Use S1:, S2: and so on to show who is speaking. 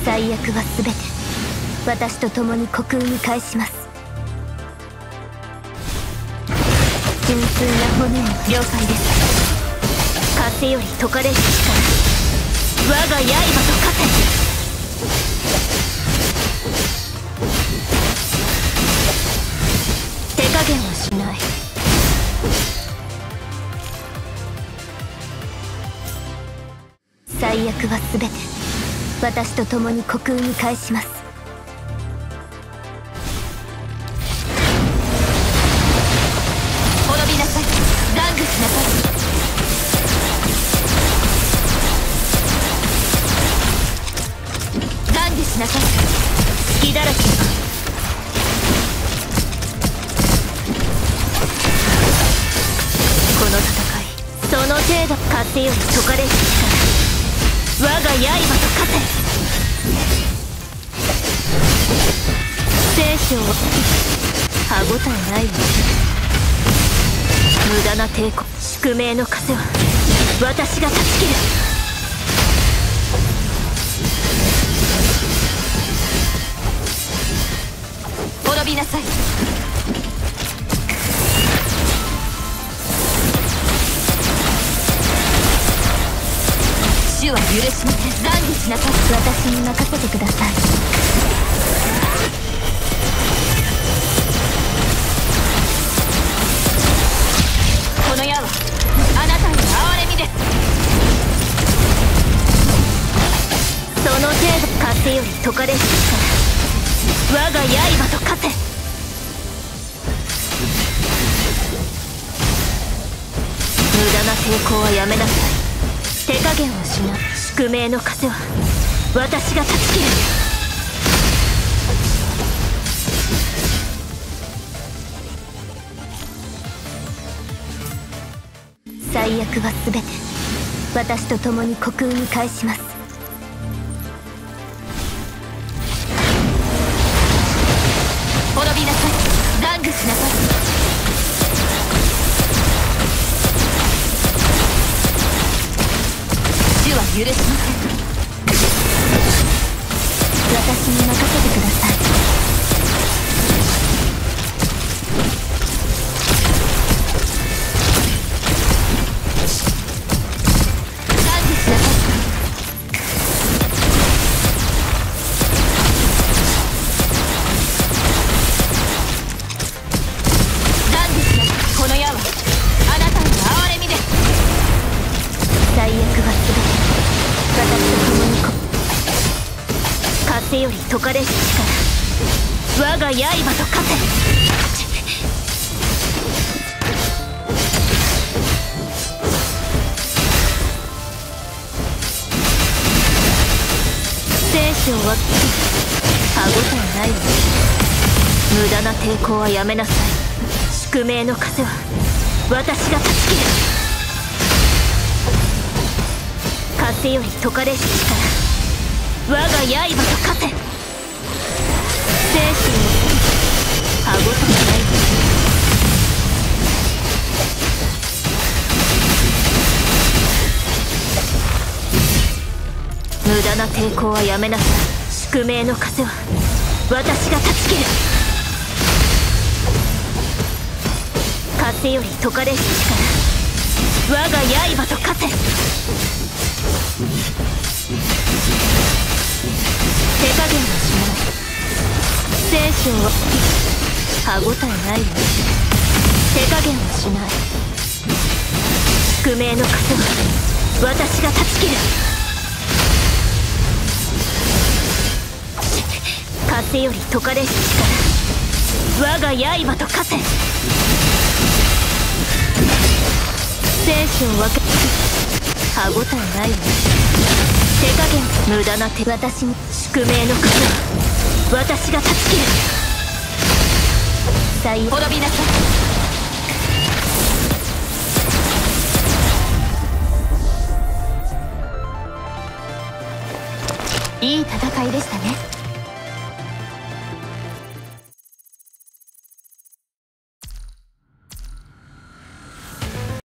S1: 最悪は全て私と共に虚空に返します。純粋な骨を了解です。風より解かれし力、我が刃と化せ。手加減はしない。最悪は全て私と共に虚空に返します。滅びなさい、懺悔しなさい。懺悔しなさい。隙だらけ。この戦いその程度。風より解かれし力、我が刃と化せ。聖書は歯応えないわ。無駄な抵抗。宿命の風は私が断ち切る。滅びなさい。主は許しません。懺悔しなさい。私に任せてください。この矢はあなたの憐れみです。その程度。風より解かれし力、我が刃と化せ。無駄な抵抗はやめなさい。手加減をしない。宿命の風は私が断ち切る。最悪は全て私と共に虚空に返します。滅びなさい。懺悔しなさい。主は許しません。私に任せてください。懺悔しなさい。この矢はあなたの憐れみです。最悪は全て私と共に風より解かれし力、我が刃と化せ。聖書は歯応えないわ。無駄な抵抗はやめなさい。宿命の風は私が断ち切る。風より解かれし力、我が刃と化せ。精神は歯応えないわ。無駄な抵抗はやめなさい。宿命の風は私が断ち切る。風より解かれし力、我が刃と化せ。手加減はしない。聖書は歯応えないわ。手加減はしない。宿命の風は私が断ち切る。風より解かれし力、我が刃と化せ。聖書を分け歯応えないわ。手加減。無駄な手。私に宿命の風は私が断ち切る。最悪。滅びなさい。いい戦いでしたね。